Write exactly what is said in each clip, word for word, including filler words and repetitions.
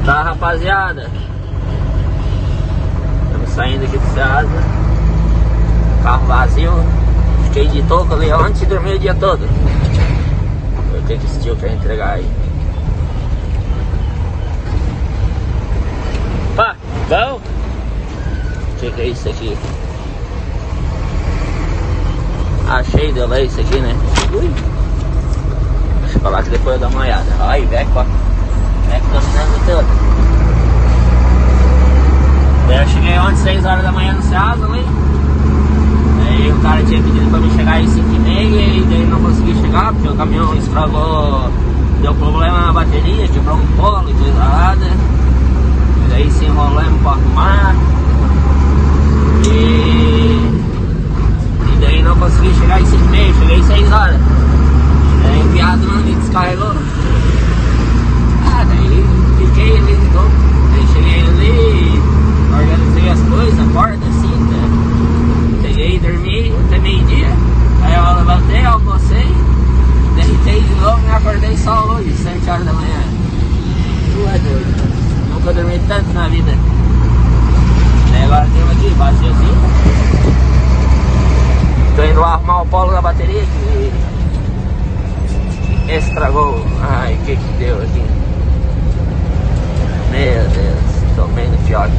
Tá, rapaziada, estamos saindo aqui do Ceasa. Carro vazio. Fiquei de toco ali ontem e dormi o dia todo. Eu tenho que assistir o que eu entregar aí. Pá, bom? O que é isso aqui? Achei, deu lá isso aqui, né? Ui. Deixa eu falar que depois eu dou uma olhada. Ai, velho, ó. Velho, dominando tudo. Daí eu cheguei ontem, seis horas da manhã no Ceasa ali. Aí o cara tinha pedido pra mim chegar às cinco e meia e daí não consegui chegar porque o caminhão estragou, deu problema na bateria, quebrou um polo e coisa errada. E daí se enrolamos pra arrumar. E... e daí não consegui chegar às cinco e meia, cheguei às seis horas. Daí o viado não me descarregou. Ah, daí fiquei ali de novo. Daí cheguei ali, organizei as coisas, a porta assim, né? Peguei e dormi até meio-dia. Aí eu levantei, almocei, deitei de novo e me acordei só hoje, sete horas da manhã. Tu é doido, nunca dormi tanto na vida. Daí agora temos aqui, vaziozinho. Tô indo lá arrumar o polo da bateria que estragou. Ai, o que que deu aqui? Meu Deus, tomei no fiote.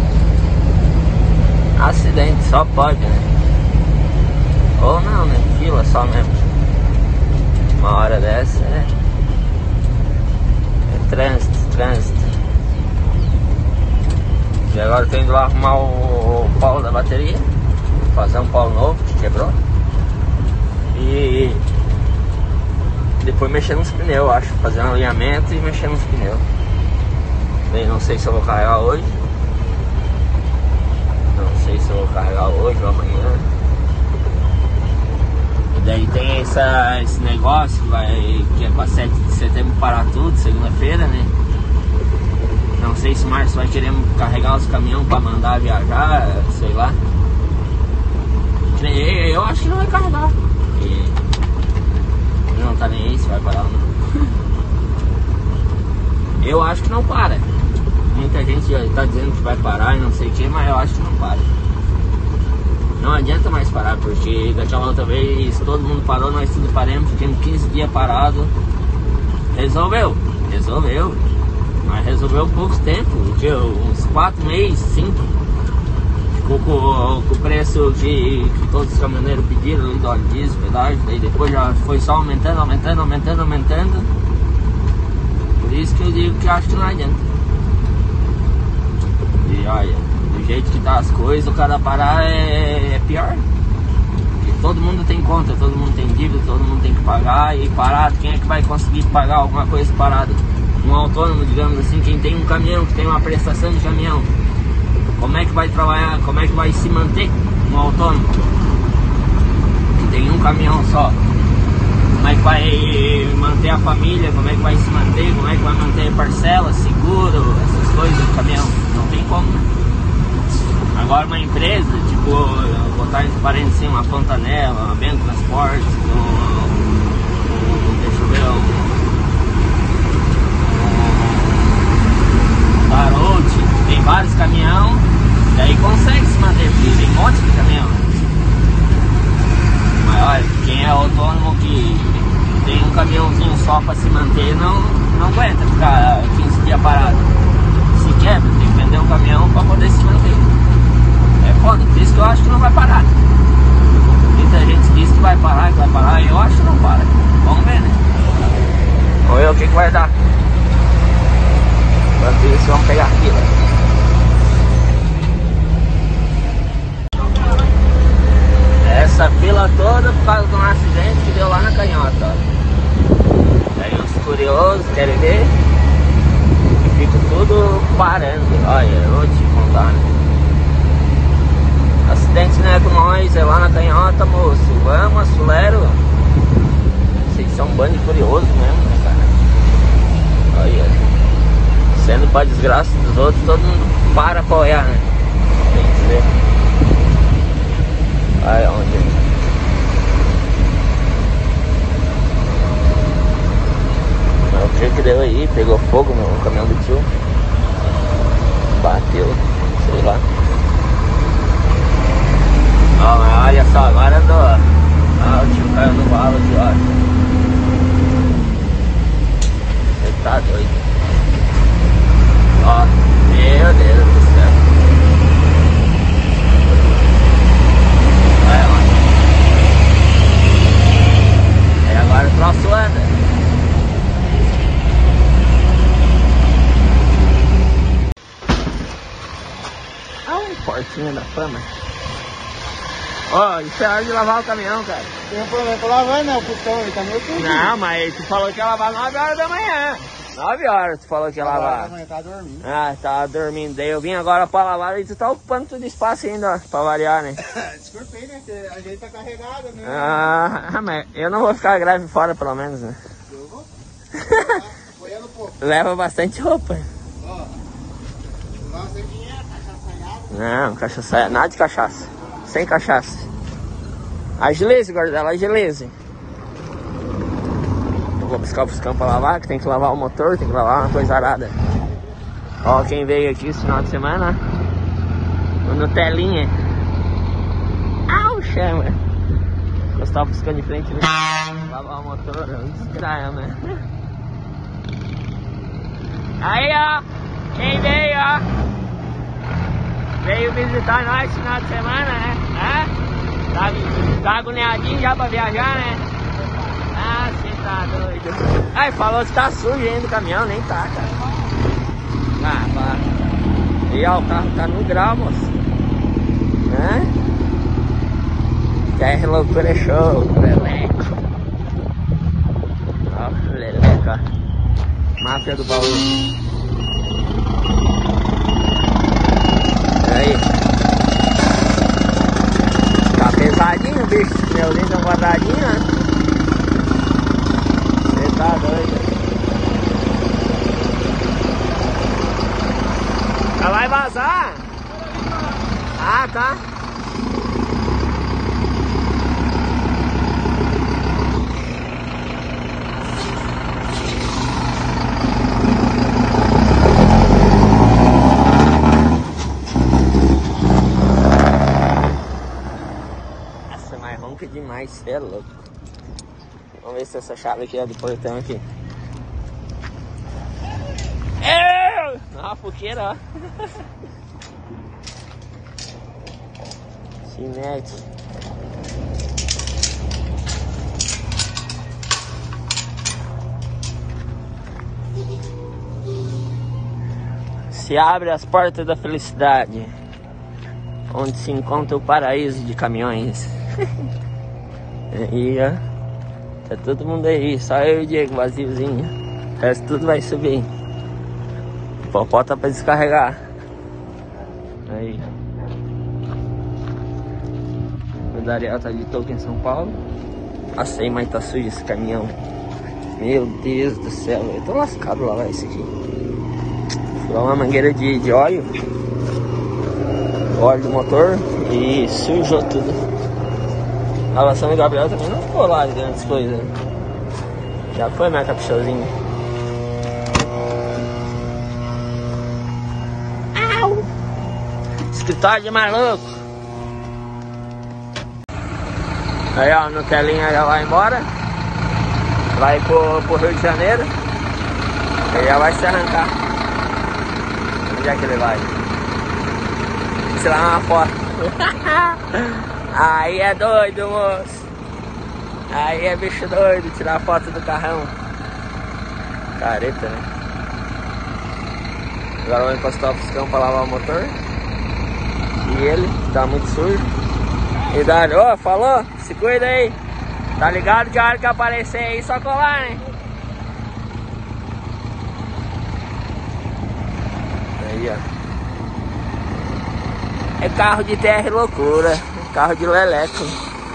Acidente só pode, né? Ou não, né? Fila só mesmo. Uma hora dessa é, é trânsito, trânsito. E agora tô indo lá arrumar o, o polo da bateria. Fazer um polo novo que quebrou. E depois mexer nos pneus, acho. Fazer um alinhamento e mexer nos pneus. Bem, não sei se eu vou carregar hoje. Não sei se eu vou carregar hoje ou amanhã. E daí tem essa, esse negócio que, vai, que é pra sete de setembro parar tudo, segunda-feira, né? Não sei se o Márcio vai querer carregar os caminhões pra mandar viajar, sei lá. Eu acho que não vai carregar. Porque ele não tá nem aí se vai parar ou não. Eu acho que não para. Muita gente já tá dizendo que vai parar e não sei o que, mas eu acho que não para. Não adianta mais parar, porque daquela outra vez todo mundo parou, nós tudo paramos, ficamos quinze dias parados. Resolveu, resolveu. Mas resolveu pouco tempo, porque uns quatro meses, cinco. Ficou com, com o preço que, que todos os caminhoneiros pediram ali do óleo diesel, pedágio, daí depois já foi só aumentando, aumentando, aumentando, aumentando. Por isso que eu digo que acho que não adianta. E olha, do jeito que tá as coisas, o cara parar é, é pior. Porque todo mundo tem conta, todo mundo tem dívida, todo mundo tem que pagar. E parado, quem é que vai conseguir pagar alguma coisa parado? Um autônomo, digamos assim, quem tem um caminhão, que tem uma prestação de caminhão, como é que vai trabalhar, como é que vai se manter um autônomo que tem um caminhão só? Como é que vai manter a família, como é que vai se manter, como é que vai manter parcela, seguro, essas coisas do caminhão? Não tem como, né? Agora uma empresa, tipo, botar entre parênteses assim, uma Fontanela, uma Bento Transportes, um, um, deixa eu ver, um, um Barote, tem vários caminhões, daí consegue se manter, porque tem um monte de caminhão. Mas olha, quem é autônomo que tem um caminhãozinho só para se manter, não, não aguenta ficar quinze dias parado. Se quebra, tem que vender um caminhão para poder se manter. É foda, por isso que eu acho que não vai parar. Muita gente diz que vai parar, que vai parar, eu acho que não para. Vamos ver, né? Vamos ver o que, que vai dar. Enquanto isso, vamos pegar aqui, né? Essa fila toda por causa de um acidente que deu lá na canhota, ó. Aí os curiosos querem ver e fica tudo parando. Olha, eu vou te contar, né? Acidente não é com nós, é lá na canhota, moço. Vamos, acelera. Vocês são um bando de curiosos mesmo, né, cara? Olha, sendo pra desgraça dos outros, todo mundo para pra olhar, né? Tem que ver. Olha onde. O que que deu aí? Pegou fogo no caminhão do tio. Portinha da fama. Ó, oh, isso é hora de lavar o caminhão, cara. Tem um problema pra lavar, não, o putão, ele tá meio sujo. Não, mas tu falou que ia lavar nove horas da manhã. nove horas tu falou que ia lavar. Amanhã tá dormindo. Ah, tava dormindo. Daí eu vim agora pra lavar e tu tá ocupando todo espaço ainda, ó, pra variar, né? Desculpa aí, né? A gente tá carregado, né? Ah, mas eu não vou ficar grave fora, pelo menos, né? Eu vou. Apoiando um pouco. Leva bastante roupa. Ó. Lá você tinha cachaçaiada. Não, cachaça, nada de cachaça. Sem cachaça. Agilize, Gordela, agilize. Eu vou buscar os campos pra lavar, que tem que lavar o motor, tem que lavar uma coisa arada. Ó, quem veio aqui esse final de semana. O Nutelinha. Au, chama. Gostava buscando de frente, né? Lavar o motor, desgraia, né? Aí, ó. Quem veio, ó. Veio visitar nós esse final de semana, né? É? Tá, tá agoniadinho já pra viajar, né? Ah, você tá doido. Ai, falou que tá sujo ainda o caminhão, nem tá, cara. Ah, pá. E ó, o carro tá no grau, moço. Hã? Terra loucura é show, leleco. Ó, leleco, ó. Máfia do baú. Aí. Tá pesadinho, bicho. Pneuzinho tão quadradinho, né? Você tá doido. Ela vai vazar? Ah, tá. Demais, cê é louco. Vamos ver se essa chave aqui é do portão aqui. É! Uma foqueira, ó. Se mete. Se abre as portas da felicidade, onde se encontra o paraíso de caminhões. Aí, ó, tá todo mundo aí, só eu e o Diego vaziozinho. O resto tudo vai subir. O Popó tá pra descarregar. Aí. O Dariel tá de touca em São Paulo. Passei, mas tá sujo esse caminhão. Meu Deus do céu, eu tô lascado lá, esse aqui. Furou uma mangueira de, de óleo. Óleo do motor e sujou tudo. A lavação do Gabriel também não ficou lá de grandes coisas. Já foi minha caprichosinha. Au! Escritório de maluco. Aí, ó, no telinha já vai embora. Vai pro, pro Rio de Janeiro. Ele já vai se arrancar. Onde é que ele vai? Tirar uma foto. Aí é doido, moço. Aí é bicho doido, tirar foto do carrão. Careta, né? Agora vou encostar o piscão pra lavar o motor. E ele, tá muito sujo. E Dani, ó, oh, falou? Se cuida aí. Tá ligado que a hora que aparecer aí, só colar, né? Aí, ó. É carro de terra e loucura. Carro de leleco.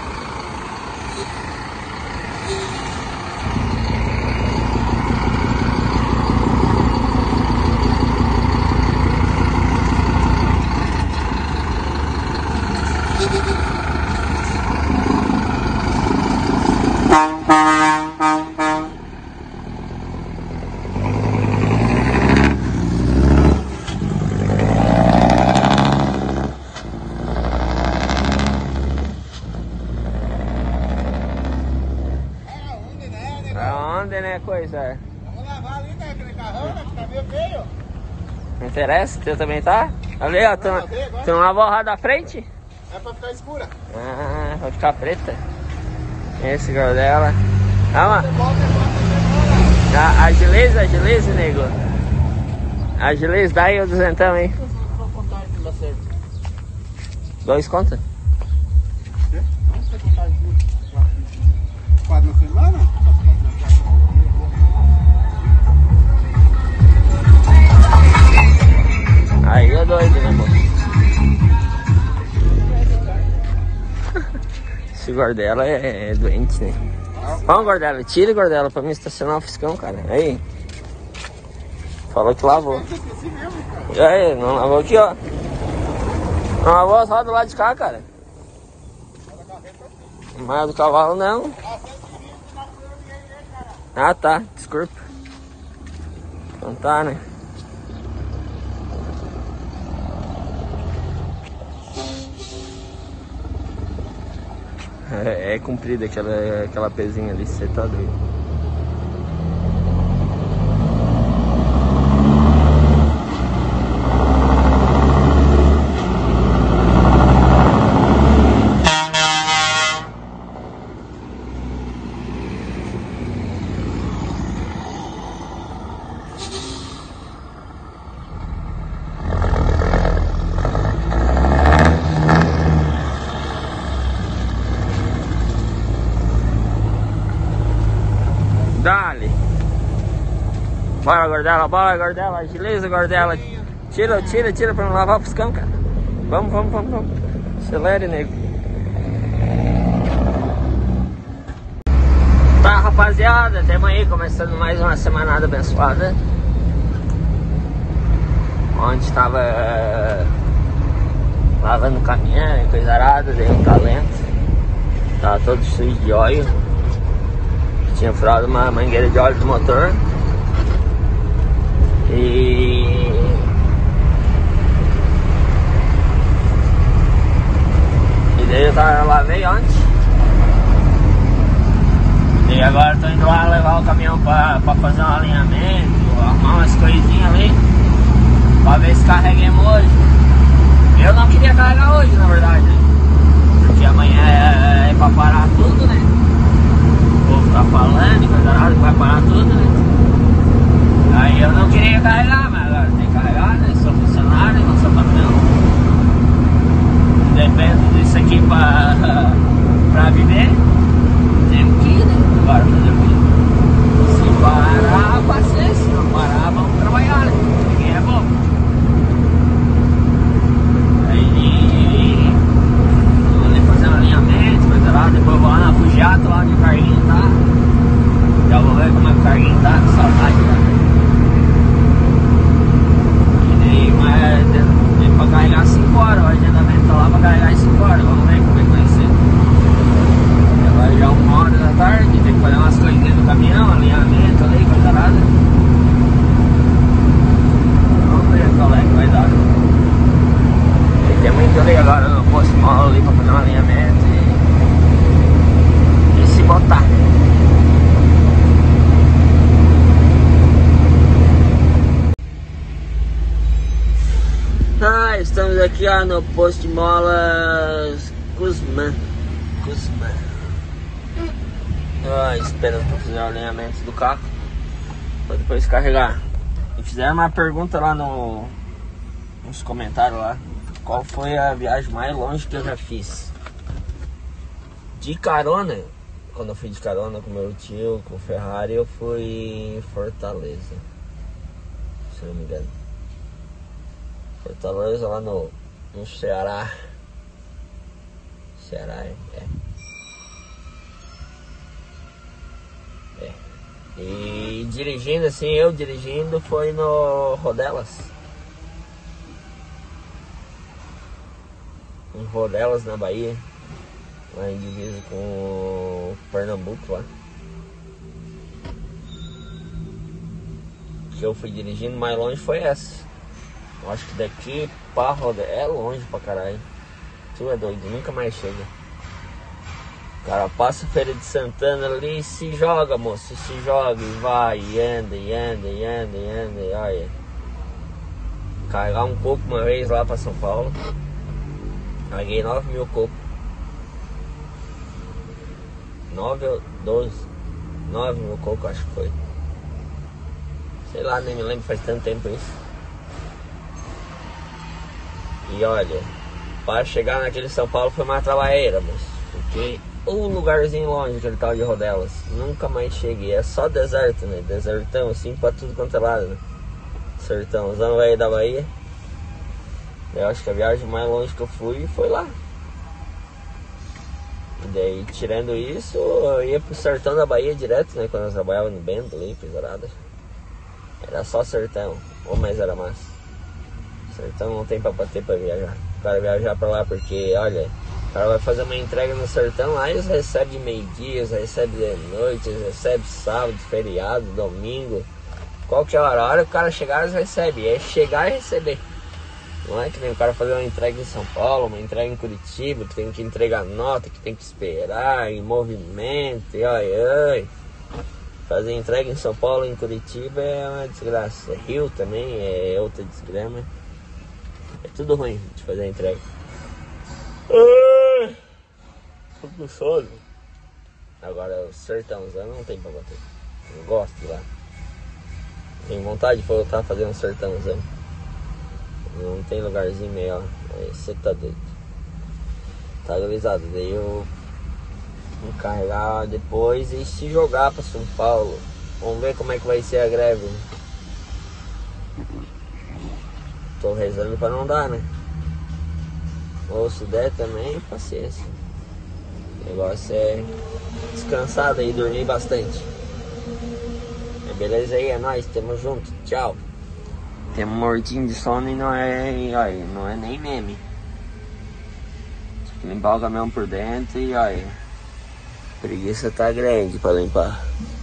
Né, coisa. Vamos lavar ali, né? Aquele carrão, né? Que tá meio feio. Não interessa? Você também tá? Ali, ó. Tem, tem uma borrada da frente? É pra ficar escura. Ah, vai ficar preta. Esse Gordela. Ah, mano. Ah, agiliza, agiliza, nego. Agiliza, dá aí o duzentão aí. dois conta? Quê? Não sei contar aqui. Quatro na semana? Aí é doido, né, moço? Esse Gordela é, é doente, né? Vamos, Gordela, tira, Gordela, pra mim estacionar o fiscão, cara. Aí. Falou que lavou. E aí, não lavou aqui, ó. Não lavou as rodas lá de cá, cara. Mas do cavalo não. Ah, tá, desculpa. Então tá, né? É, é comprida aquela, aquela pezinha ali, você tá doido. Dale. Bora, Gordela, bora, Gordela. Agiliza, Gordela. Tira, tira, tira pra não lavar o piscão, cara. Vamos, vamos, vamos, vamos. Acelere, nego. Tá, rapaziada. Até amanhã, começando mais uma semanada abençoada. Onde tava uh, lavando o caminhão e coisa arada, dei um talento. Tava todo sujo de óleo. Tinha furado uma mangueira de óleo do motor. E... E daí eu tava, lavei ontem. E agora eu tô indo lá levar o caminhão pra, pra fazer um alinhamento, arrumar umas coisinhas ali, pra ver se carreguemos hoje. Eu não queria carregar hoje, na verdade, né? Porque amanhã é, é pra parar tudo, né? Vou ficar falando e coisa nada, vai parar tudo, né? Aí eu não queria carregar, mas agora tem que carregar, né? Sou funcionário, não sou patrão. Dependo disso aqui pra, pra viver. Temos que ir, né? Agora fazer o quê? Se parar, paciência. Se não parar, vamos trabalhar, né? Ninguém é bom. Aí vou ali fazer um alinhamento, coisa lá. Depois eu vou lá na Fujato, lá onde o Carlinho tá. Já vou ver como é que o Carlinho tá, com saudade, né? E daí, mas tem pra carregar cinco horas. O agendamento tá lá pra carregar em cinco horas. Vamos ver como é que vai ser. Agora já é uma hora da tarde, tem que fazer umas coisinhas no caminhão, alinhamento ali, coisa nada. Vamos ver qual é que vai dar. E tem muito ali agora no posto mola ali pra fazer um alinhamento e, e se botar. Ah, estamos aqui ó, no posto de molas Guzmán. Guzmán. Ah, esperando para fazer o alinhamento do carro para depois carregar. E fizeram uma pergunta lá no, nos comentários lá. Qual foi a viagem mais longe que eu já fiz? De carona, quando eu fui de carona com meu tio, com o Ferrari, eu fui em Fortaleza, se não me engano. Fortaleza lá no, no Ceará. Ceará, é. É. E dirigindo assim, eu dirigindo, foi no Rodelas. Em Rodelas, na Bahia. Lá em divisa com o Pernambuco lá. Que eu fui dirigindo, mais longe foi essa. Eu acho que daqui pra Rodelas é longe pra caralho. Tu é doido, nunca mais chega. O cara passa a Feira de Santana ali e se joga, moço. Se joga e vai, e anda, e anda, e anda, e anda, e olha. Carregar um coco uma vez lá pra São Paulo. Paguei nove mil cocos. nove ou doze? nove mil cocos, acho que foi. Sei lá, nem me lembro, faz tanto tempo isso. E olha, Para chegar naquele São Paulo foi uma trabalheira, mas porque um lugarzinho longe, aquele tal de Rodelas, nunca mais cheguei, é só deserto, né? Desertão assim pra tudo quanto é lado, né? Sertãozão velho da Bahia. Eu acho que a viagem mais longe que eu fui foi lá. E daí, tirando isso, eu ia pro sertão da Bahia direto, né? Quando eu trabalhava no Bento ali, Pisarada. Era só sertão, ou mais era massa. Sertão não tem pra bater pra viajar. O cara viajar pra lá porque, olha, o cara vai fazer uma entrega no sertão, lá eles recebem de meio-dia, eles recebem de noite, eles recebem sábado, feriado, domingo. Qualquer hora, a hora que o cara chegar, eles recebem. É chegar e receber. Não é que nem o cara fazer uma entrega em São Paulo, uma entrega em Curitiba, que tem que entregar nota, que tem que esperar, em movimento, e ai ai. Fazer entrega em São Paulo e em Curitiba é uma desgraça. É Rio também, é outra desgrama. É tudo ruim de fazer a entrega. Ah, tô com sono. Agora o sertãozão não tem pra bater. Eu gosto de lá. Tenho vontade de voltar a fazer um sertãozão. Não tem lugarzinho melhor. Aí você tá doido. Tá avisado. Daí eu vou carregar depois e se jogar pra São Paulo. Vamos ver como é que vai ser a greve. Tô rezando pra não dar, né? Ou se der também, paciência. O negócio é descansar daí, dormir bastante. Beleza aí, é nóis, tamo junto, tchau. Temos um mortinho de sono e não é, olha, não é nem meme. Tem que limpar o caminhão por dentro e olha, preguiça tá grande pra limpar.